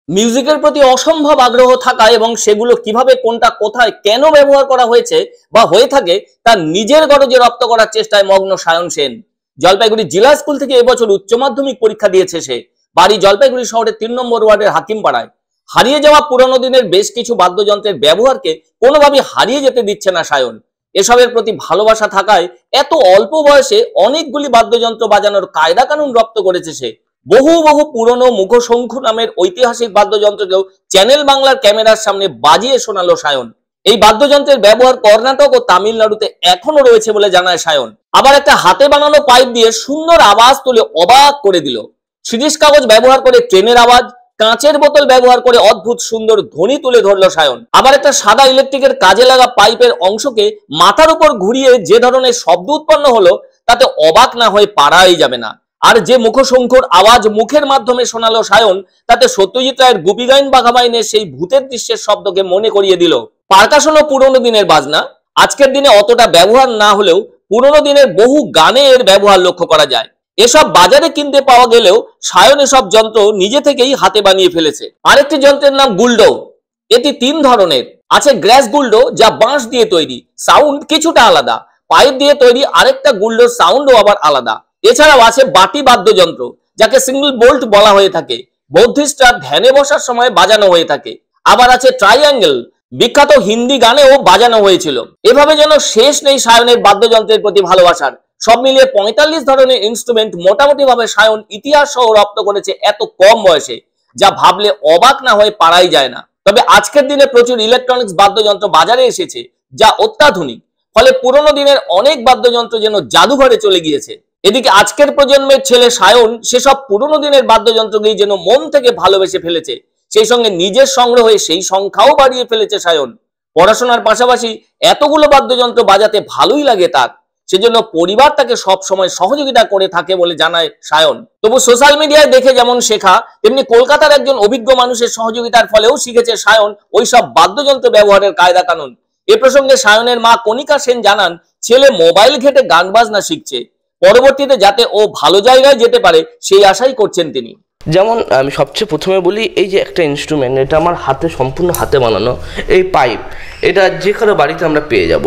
মিউজিকের প্রতি অসম্ভব আগ্রহ থাকা এবং সেগুলো কিভাবে কোনটা কোথায় কেন ব্যবহার করা হয়েছে বা হয়ে থাকে তা নিজের গরজে রপ্ত করার চেষ্টায় মগ্ন সায়ন সেন। জলপাইগুড়ি জেলা স্কুল থেকে এবছর উচ্চ মাধ্যমিক পরীক্ষা দিয়েছে সে। বাড়ি জলপাইগুড়ি শহরের ৩ নম্বর ওয়ার্ডের হাকিমপাড়ায়। হারিয়ে যাওয়া পুরনো দিনের বেশ কিছু বাদ্যযন্ত্রের ব্যবহারকে কোনোভাবেই হারিয়ে যেতে দিচ্ছে না সায়ন। এসবের প্রতি ভালোবাসা থাকায় এত অল্প বয়সে অনেকগুলি বাদ্যযন্ত্র বাজানোর কায়দা কানুন রপ্ত করেছে সে। বহু বহু পুরনো মুখশঙ্খ নামের ঐতিহাসিক বাদ্যযন্ত্রকেও চ্যানেল বাংলার ক্যামেরার সামনে বাজিয়ে শোনালো সায়ন। এই বাদ্যযন্ত্রের ব্যবহার কর্ণাটক ও তামিলনাড়ুতে এখনো রয়েছে বলে জানায় সায়ন। আবার একটা হাতে বানানো পাইপ দিয়ে সুন্দর আওয়াজ তুলে অবাক করে দিল। শিরিষ কাগজ ব্যবহার করে ট্রেনের আওয়াজ, কাঁচের বোতল ব্যবহার করে অদ্ভুত সুন্দর ধ্বনি তুলে ধরলো সায়ন। আবার একটা সাদা ইলেকট্রিকের কাজে লাগা পাইপের অংশকে মাথার উপর ঘুরিয়ে যে ধরনের শব্দ উৎপন্ন হলো তাতে অবাক না হয়ে পারাই যাবে না। আর যে মুখশঙ্খর আওয়াজ মুখের মাধ্যমে শোনালো সায়ন তাতে সত্যজিৎ রায়ের গুপিগাইন বাঘাবাইনের সেই ভূতের দৃশ্যের শব্দকে মনে করিয়ে দিল। পারকাশনও পুরনো দিনের বাজনা। আজকের দিনে অতটা ব্যবহার না হলেও পুরনো দিনের বহু গানে এর ব্যবহার লক্ষ্য করা যায়। এসব বাজারে কিনতে পাওয়া গেলেও সায়ন এসব যন্ত্র নিজে থেকেই হাতে বানিয়ে ফেলেছে। আরেকটি যন্ত্রের নাম গুল্ডো। এটি ৩ ধরনের আছে। গ্রাস গুল্ডো যা বাঁশ দিয়ে তৈরি, সাউন্ড কিছুটা আলাদা। পাইপ দিয়ে তৈরি আরেকটা গুল্ডোর সাউন্ডও আবার আলাদা। এছাড়াও আছে বাটি বাদ্যযন্ত্র যাকে সিঙ্গল বোল্ট বলা হয়ে থাকে, বৌদ্ধিস্টরা ধ্যানে বসার সময় বাজানো হয়ে থাকে। আবার আছে ট্রাইঅ্যাঙ্গেল, বিখ্যাত হিন্দি গানেও বাজানো হয়েছিল। এভাবে যেন শেষ নেই সায়নের বাদ্যযন্ত্রের প্রতি ভালোবাসার। সব মিলিয়ে ৪৫ ধরনের ইনস্ট্রুমেন্ট মোটামুটি ভাবে সায়ন ইতিহাস সহ রপ্ত করেছে এত কম বয়সে, যা ভাবলে অবাক না হয়ে পারাই যায় না। তবে আজকের দিনে প্রচুর ইলেকট্রনিক্স বাদ্যযন্ত্র বাজারে এসেছে যা অত্যাধুনিক, ফলে পুরনো দিনের অনেক বাদ্যযন্ত্র যেন জাদুঘরে চলে গিয়েছে। এদিকে আজকের প্রজন্মের ছেলে সায়ন সেসব পুরনো দিনের বাদ্যযন্ত্রকেই যেন মন থেকে ভালোবেসে ফেলেছে। সেই সঙ্গে নিজের সংগ্রহে সেই সংখ্যাও বাড়িয়ে ফেলেছে সায়ন। পড়াশোনার পাশাপাশি এতগুলো বাদ্যযন্ত্র বাজাতে ভালোই লাগে তার, সেজন্য পরিবার তাকে সব সময় সহযোগিতা করে থাকে বলে জানায় সায়ন। তবু সোশ্যাল মিডিয়ায় দেখে যেমন শেখা, তেমনি কলকাতার একজন অভিজ্ঞ মানুষের সহযোগিতার ফলেও শিখেছে সায়ন ওইসব বাদ্যযন্ত্র ব্যবহারের কায়দা কানুন। এ প্রসঙ্গে সায়নের মা কণিকা সেন জানান, ছেলে মোবাইল ঘেটে গান বাজনা শিখছে, পরবর্তীতে যাতে ও ভালো জায়গায় যেতে পারে সেই আশাই করছেন তিনি। যেমন আমি সবচেয়ে প্রথমে বলি, এই যে একটা ইনস্ট্রুমেন্ট, এটা আমার হাতে সম্পূর্ণ হাতে বানানো। এই পাইপ, এটা যে কারো বাড়িতে আমরা পেয়ে যাব।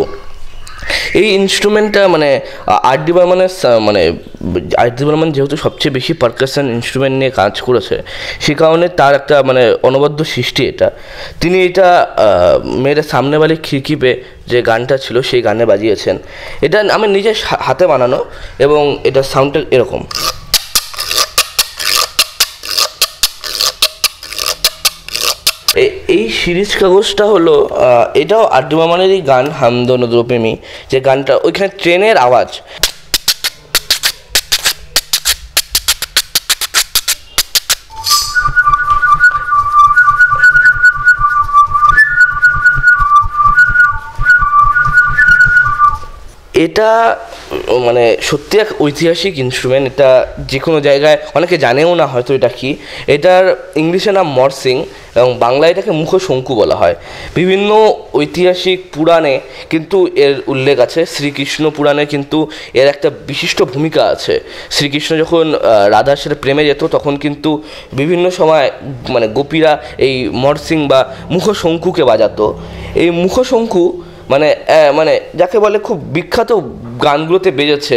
এই ইনস্ট্রুমেন্টটা মানে আর.ডি. বর্মন যেহেতু সবচেয়ে বেশি পারকাশন ইনস্ট্রুমেন্ট নিয়ে কাজ করেছে, সে কারণে তার একটা মানে অনবদ্য সৃষ্টি এটা। তিনি এটা মেয়ের সামনে বালি খিড়কি পে যে গানটা ছিল সেই গানে বাজিয়েছেন। এটা আমি নিজের হাতে বানানো এবং এটা সাউন্ডটা এরকম। এই শিরিষ কাগজটা হলো এটাও আর.ডি. বর্মনেরই গান, হাম দোনো দো প্রেমী, যে গানটা ওইখানে ট্রেনের আওয়াজ। এটা মানে সত্যি এক ঐতিহাসিক ইনস্ট্রুমেন্ট। এটা যে কোনো জায়গায় অনেকে জানেও না হয়তো এটা কি। এটার ইংলিশে নাম মরসিং এবং বাংলায় এটাকে মুখশঙ্কু বলা হয়। বিভিন্ন ঐতিহাসিক পুরাণে কিন্তু এর উল্লেখ আছে। শ্রীকৃষ্ণ পুরাণে কিন্তু এর একটা বিশিষ্ট ভূমিকা আছে। শ্রীকৃষ্ণ যখন রাধার সাথে প্রেমে যেত তখন কিন্তু বিভিন্ন সময় মানে গোপীরা এই মরসিং বা মুখশঙ্কুকে বাজাতো। এই মুখশঙ্কু মানে মানে যাকে বলে খুব বিখ্যাত গানগুলোতে বেজেছে।